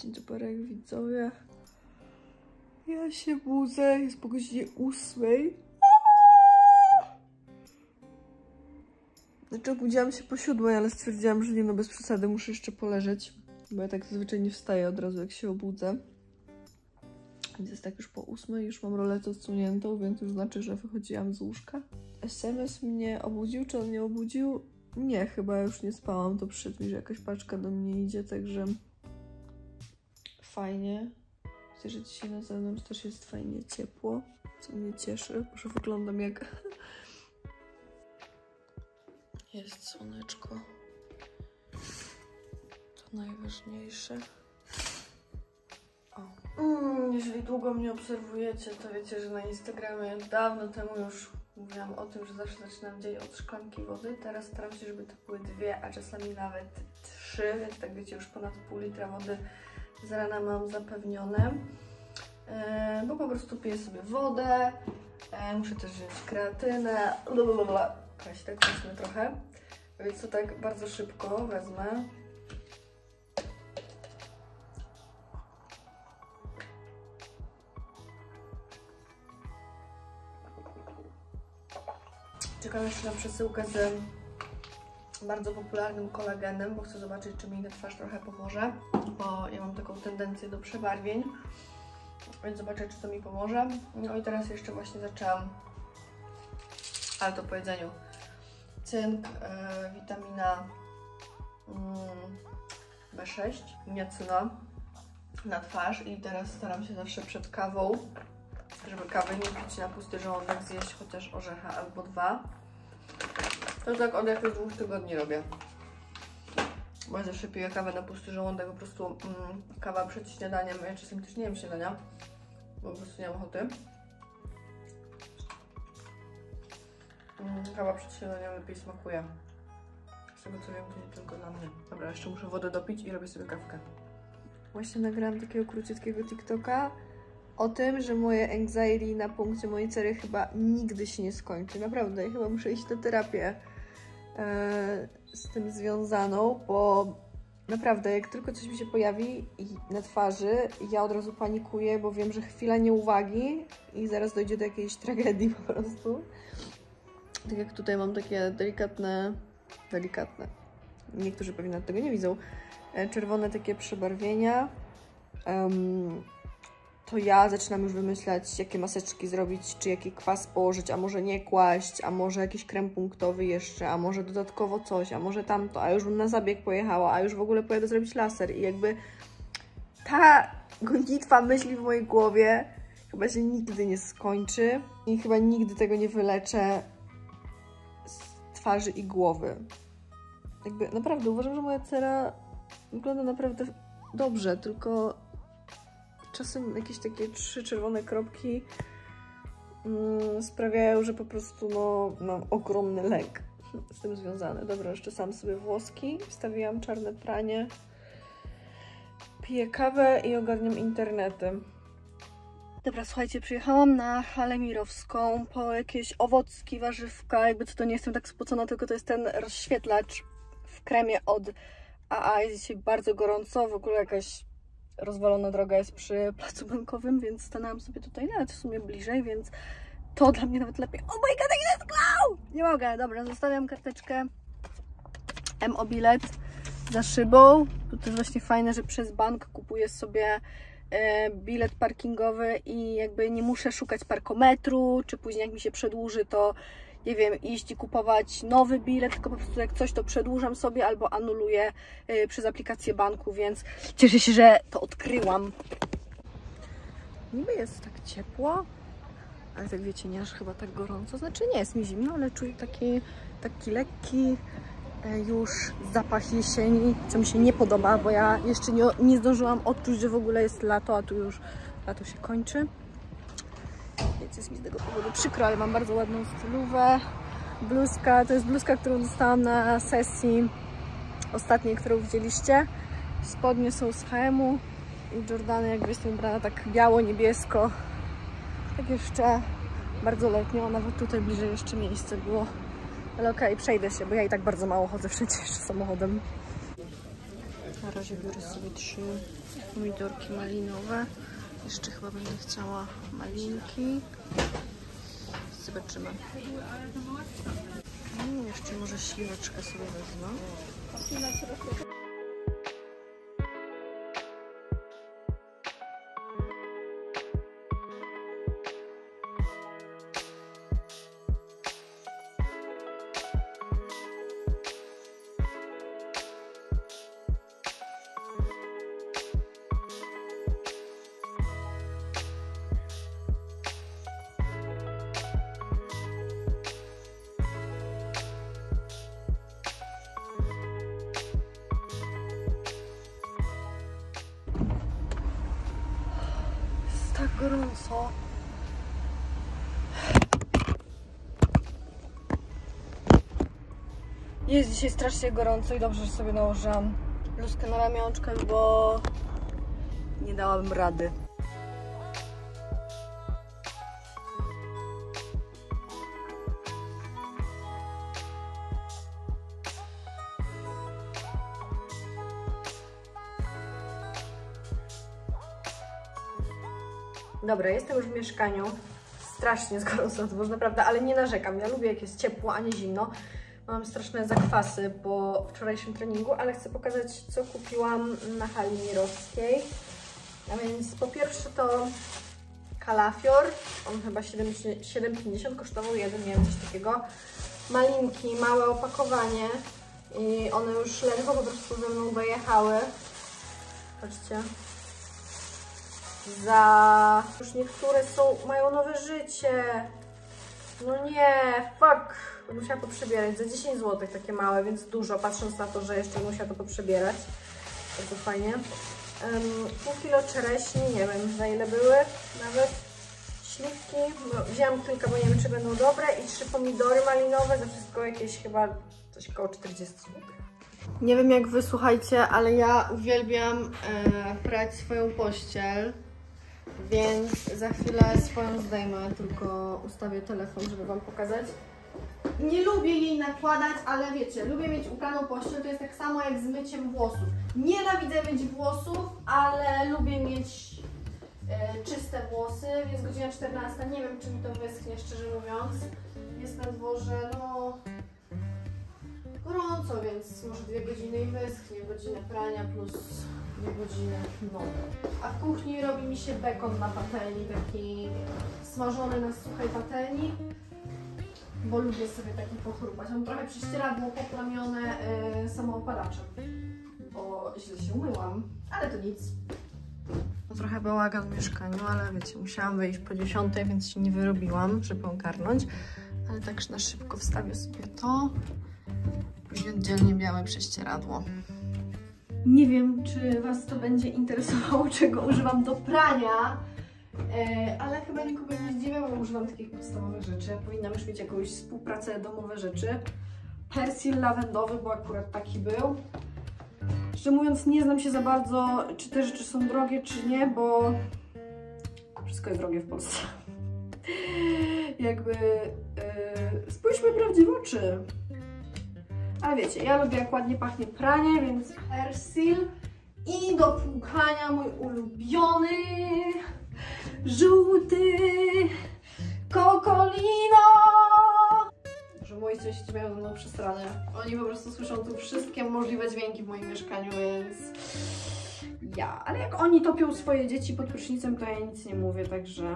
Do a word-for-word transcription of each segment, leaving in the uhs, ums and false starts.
Dzień dobry, widzowie. Ja się budzę, jest po godzinie ósmej. Znaczy obudziłam się po siódmej, ale stwierdziłam, że nie, no bez przesady, muszę jeszcze poleżeć. Bo ja tak zazwyczaj nie wstaję od razu, jak się obudzę. Więc jest tak już po ósmej, już mam roletę odsuniętą, więc już znaczy, że wychodziłam z łóżka. S M S mnie obudził, czy on mnie obudził? Nie, chyba już nie spałam, to przyszedł mi, że jakaś paczka do mnie idzie, także fajnie. Widzę, że dzisiaj na zewnątrz też jest fajnie ciepło, co mnie cieszy, że wyglądam jak... Jest słoneczko. To najważniejsze. O. Mm, jeżeli długo mnie obserwujecie, to wiecie, że na Instagramie dawno temu już mówiłam o tym, że zawsze zaczynam dzień od szklanki wody. Teraz staram się, żeby to były dwie, a czasami nawet trzy, więc tak wiecie, już ponad pół litra wody z rana mam zapewnione. E, bo po prostu piję sobie wodę, e, muszę też wziąć kreatynę, blablabla. Kaś, tak weźmy trochę, więc to tak bardzo szybko wezmę. Czekam jeszcze na przesyłkę z bardzo popularnym kolagenem, bo chcę zobaczyć, czy mi na twarz trochę pomoże, bo ja mam taką tendencję do przebarwień, więc zobaczę, czy to mi pomoże. No i teraz jeszcze właśnie zaczęłam, ale to po jedzeniu, cynk, yy, witamina yy, B sześć, niacyna na twarz i teraz staram się zawsze przed kawą, żeby kawy nie pić na pusty żołądek, zjeść chociaż orzecha albo dwa. To tak od jakichś dwóch tygodni robię. Bo ja zawsze piję kawę na pusty żołądek, po prostu mm, kawa przed śniadaniem. Ja czasem też nie jem śniadania, bo po prostu nie mam ochoty. Mm, kawa przed śniadaniem lepiej smakuje. Z tego co wiem, to nie tylko dla mnie. Dobra, jeszcze muszę wodę dopić i robię sobie kawkę. Właśnie nagrałam takiego króciutkiego TikToka o tym, że moje anxiety na punkcie mojej cery chyba nigdy się nie skończy. Naprawdę, ja chyba muszę iść na terapię e, z tym związaną, bo naprawdę, jak tylko coś mi się pojawi na twarzy, ja od razu panikuję, bo wiem, że chwila nieuwagi i zaraz dojdzie do jakiejś tragedii po prostu. Tak jak tutaj mam takie delikatne, delikatne, niektórzy pewnie nawet tego nie widzą, e, czerwone takie przebarwienia. Um, to ja zaczynam już wymyślać, jakie maseczki zrobić, czy jaki kwas położyć, a może nie kłaść, a może jakiś krem punktowy jeszcze, a może dodatkowo coś, a może tamto, a już bym na zabieg pojechała, a już w ogóle pojadę zrobić laser i jakby ta gonitwa myśli w mojej głowie chyba się nigdy nie skończy i chyba nigdy tego nie wyleczę z twarzy i głowy. Jakby naprawdę uważam, że moja cera wygląda naprawdę dobrze, tylko czasem jakieś takie trzy czerwone kropki mm, sprawiają, że po prostu no, mam ogromny lęk z tym związany. Dobra, jeszcze sam sobie włoski, wstawiłam czarne pranie, piję kawę i ogarniam internety. Dobra, słuchajcie, przyjechałam na halę mirowską po jakieś owocki, warzywka, jakby co to nie jestem tak spocona, tylko to jest ten rozświetlacz w kremie od A A. Jest dzisiaj bardzo gorąco, w ogóle jakaś rozwalona droga jest przy placu bankowym, więc stanęłam sobie tutaj nawet w sumie bliżej, więc to dla mnie nawet lepiej. Oh my god, jak zesklał! Nie mogę, dobra, zostawiam karteczkę M O bilet za szybą. To jest właśnie fajne, że przez bank kupuję sobie e, bilet parkingowy i jakby nie muszę szukać parkometru, czy później jak mi się przedłuży, to nie wiem, iść i kupować nowy bilet, tylko po prostu jak coś, to przedłużam sobie albo anuluję y, przez aplikację banku, więc cieszę się, że to odkryłam. Niby jest tak ciepło, ale tak wiecie, nie aż chyba tak gorąco. Znaczy nie jest mi zimno, ale czuję taki, taki lekki y, już zapach jesieni, co mi się nie podoba, bo ja jeszcze nie, nie zdążyłam odczuć, że w ogóle jest lato, a tu już lato się kończy. Więc jest mi z tego powodu przykro, ale mam bardzo ładną stylówę. Bluzka, to jest bluzka, którą dostałam na sesji ostatniej, którą widzieliście. Spodnie są z H and M-u i Jordany, jakby jestem ubrana tak biało-niebiesko. Tak jeszcze bardzo letnio, nawet tutaj bliżej jeszcze miejsce było. Ale okej, okay, przejdę się, bo ja i tak bardzo mało chodzę przecież samochodem. na razie biorę sobie trzy pomidorki malinowe. Jeszcze chyba będę chciała malinki. Zobaczymy. Mm, jeszcze może śliweczkę sobie wezmę. Tak gorąco. Jest dzisiaj strasznie gorąco i dobrze, że sobie nałożyłam bluzkę na ramionczkach, bo nie dałabym rady. Dobra, jestem już w mieszkaniu. Strasznie jest gorąco, to naprawdę, ale nie narzekam. Ja lubię, jak jest ciepło, a nie zimno. Mam straszne zakwasy po wczorajszym treningu, ale chcę pokazać, co kupiłam na hali mirowskiej. A więc po pierwsze to kalafior. On chyba siedem pięćdziesiąt kosztował jeden, miałem coś takiego. Malinki, małe opakowanie. I one już ledwo po prostu ze mną dojechały. Patrzcie. Za... Już niektóre są, mają nowe życie. No nie, fuck. Musiałam poprzebierać za dziesięć złotych takie małe, więc dużo, patrząc na to, że jeszcze musiałam to poprzebierać. Bardzo fajnie. Um, pół kilo czereśni, nie wiem za ile były nawet. Śliwki, no, wzięłam kilka, bo nie wiem, czy będą dobre. I trzy pomidory malinowe, za wszystko jakieś chyba coś około czterdzieści złotych. Nie wiem jak wy, słuchajcie, ale ja uwielbiam e, prać swoją pościel. Więc za chwilę swoją zdejmę, tylko ustawię telefon, żeby wam pokazać. Nie lubię jej nakładać, ale wiecie, lubię mieć upraną pościel, to jest tak samo jak z myciem włosów. Nienawidzę myć włosów, ale lubię mieć e, czyste włosy, więc godzina czternasta, nie wiem czy mi to wyschnie, szczerze mówiąc. Jest na dworze, no gorąco, więc może dwie godziny i wyschnie, godzinę prania plus dwie godziny, no. A w kuchni robi mi się bekon na patelni, taki smażony na suchej patelni, bo lubię sobie taki pochrupać. Mam trochę prześcieradło poplamione yy, samoopalaczem, bo źle się umyłam, ale to nic. Trochę bałagan w mieszkaniu, ale wiecie, musiałam wyjść po dziesiątej, więc się nie wyrobiłam, żeby ogarnąć, ale tak na szybko wstawię sobie to. I oddzielnie białe prześcieradło. Nie wiem, czy was to będzie interesowało, czego używam do prania, e, ale chyba nikogo nie zdziwię, bo używam takich podstawowych rzeczy. Powinnam już mieć jakąś współpracę, domowe rzeczy. Persil lawendowy, bo akurat taki był. Szczerze mówiąc, nie znam się za bardzo, czy te rzeczy są drogie, czy nie, bo wszystko jest drogie w Polsce. Jakby e, spójrzmy prawdzie w oczy. Ale wiecie, ja lubię jak ładnie pachnie pranie, więc Persil. I do płukania mój ulubiony żółty Cocolino. Że moi sąsiedzi mają ze mną przesrane. Oni po prostu słyszą tu wszystkie możliwe dźwięki w moim mieszkaniu, więc ja. Ale jak oni topią swoje dzieci pod prysznicem, to ja nic nie mówię, także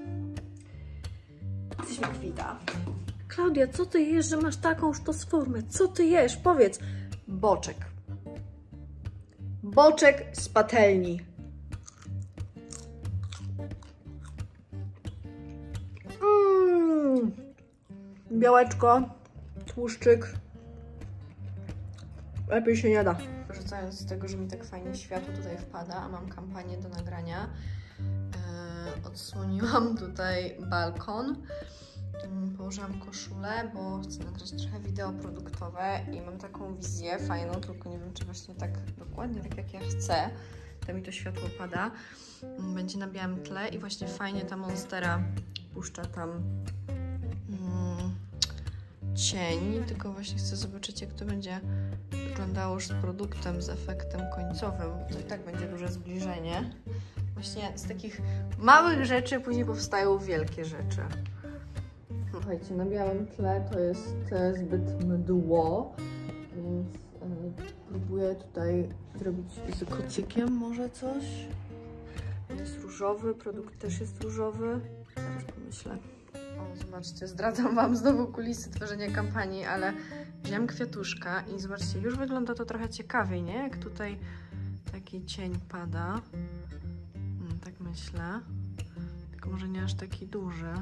jesteśmy kwita. Klaudia, co ty jesz, że masz taką sztosformę? Co ty jesz? Powiedz. Boczek. Boczek z patelni. Mm. Białeczko, tłuszczyk. Lepiej się nie da. Korzystając z tego, że mi tak fajnie światło tutaj wpada, a mam kampanię do nagrania, yy, odsłoniłam tutaj balkon. Położyłam koszulę, bo chcę nagrać trochę wideo produktowe i mam taką wizję fajną, tylko nie wiem, czy właśnie tak dokładnie tak jak ja chcę, to mi to światło pada. Będzie na białym tle i właśnie fajnie ta Monstera puszcza tam mm, cień, tylko właśnie chcę zobaczyć, jak to będzie wyglądało z produktem, z efektem końcowym. To i tak będzie duże zbliżenie. Właśnie z takich małych rzeczy później powstają wielkie rzeczy. Słuchajcie, na białym tle to jest zbyt mdło, więc yy, próbuję tutaj zrobić z kocykiem może coś. Jest różowy, produkt też jest różowy. Zaraz pomyślę. O, zobaczcie, zdradzam wam znowu kulisy tworzenia kampanii, ale wziąłem kwiatuszka i zobaczcie, już wygląda to trochę ciekawiej, nie? Jak tutaj taki cień pada. Hmm, tak myślę. Tylko może nie aż taki duży.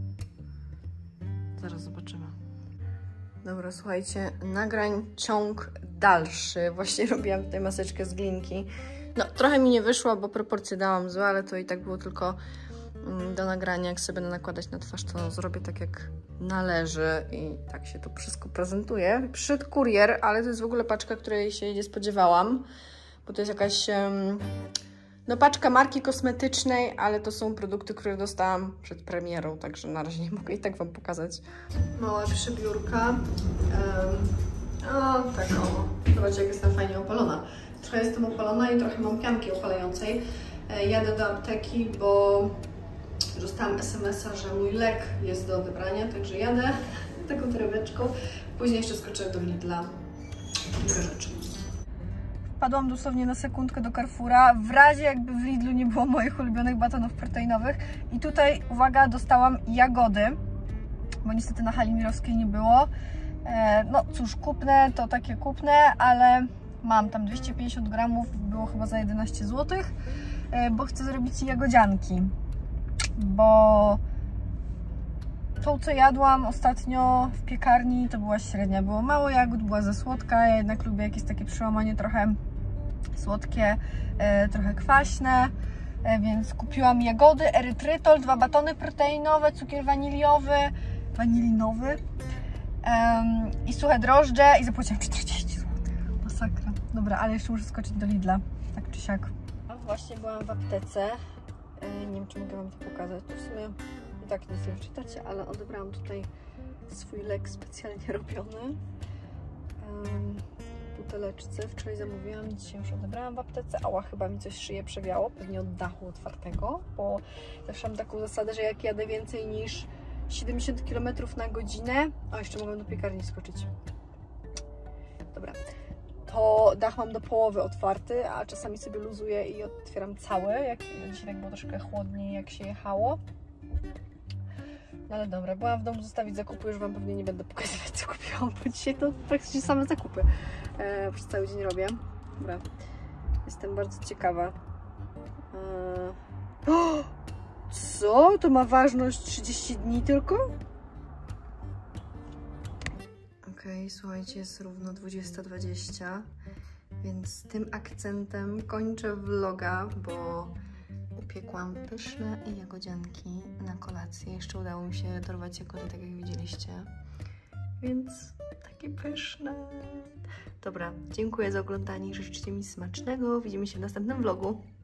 Zaraz zobaczymy. Dobra, słuchajcie, nagrań ciąg dalszy. Właśnie robiłam tutaj maseczkę z glinki. No, trochę mi nie wyszło, bo proporcje dałam złe, ale to i tak było tylko do nagrania. Jak sobie będę nakładać na twarz, to zrobię tak, jak należy i tak się to wszystko prezentuje. Przyszedł kurier, ale to jest w ogóle paczka, której się nie spodziewałam, bo to jest jakaś um, no, paczka marki kosmetycznej, ale to są produkty, które dostałam przed premierą, także na razie nie mogę i tak wam pokazać. Mała przybiórka. Um, o, tak o. Zobaczcie, jak jestem fajnie opalona. Trochę jestem opalona i trochę mam pianki opalającej. Jadę do apteki, bo dostałam es em es a, że mój lek jest do odebrania, także jadę taką torebeczką. Później jeszcze skoczę do Lidla. Kilka rzeczy. Wpadłam dosłownie na sekundkę do Carrefoura, w razie jakby w Lidlu nie było moich ulubionych batonów proteinowych. I tutaj, uwaga, dostałam jagody, bo niestety na hali mirowskiej nie było. No cóż, kupne to takie kupne, ale mam tam dwieście pięćdziesiąt gramów, było chyba za jedenaście złotych, bo chcę zrobić jagodzianki, bo tą, co jadłam ostatnio w piekarni, to była średnia, było mało jagód, była za słodka, ja jednak lubię jakieś takie przełamanie trochę słodkie, trochę kwaśne, więc kupiłam jagody, erytrytol, dwa batony proteinowe, cukier waniliowy, wanilinowy um, i suche drożdże i zapłaciłam czterdzieści złotych. Masakra. Dobra, ale jeszcze muszę skoczyć do Lidla, tak czy siak. Właśnie byłam w aptece, nie wiem, czy mogę wam to pokazać, to w sumie i tak nic nie wczytacie, ale odebrałam tutaj swój lek specjalnie robiony um, w buteleczce. Wczoraj zamówiłam, dzisiaj już odebrałam w aptece. Ała, chyba mi coś szyję przewiało, pewnie od dachu otwartego, bo zawsze mam taką zasadę, że jak jadę więcej niż siedemdziesiąt kilometrów na godzinę, o, jeszcze mogę do piekarni skoczyć. Dobra, to dach mam do połowy otwarty, a czasami sobie luzuję i otwieram cały, jak dzisiaj tak było troszkę chłodniej, jak się jechało. No ale dobra, byłam w domu zostawić zakupy, już wam pewnie nie będę pokazywać, co kupiłam, bo dzisiaj to praktycznie same zakupy e, przez cały dzień robię. Dobra, jestem bardzo ciekawa. E... O! Co? To ma ważność trzydzieści dni tylko? Okej, okay, słuchajcie, jest równo dwudziesta dwadzieścia, więc tym akcentem kończę vloga, bo upiekłam pyszne jagodzianki na kolację. Jeszcze udało mi się dorwać jagody, tak jak widzieliście, więc takie pyszne. Dobra, dziękuję za oglądanie i życzcie mi smacznego. Widzimy się w następnym vlogu.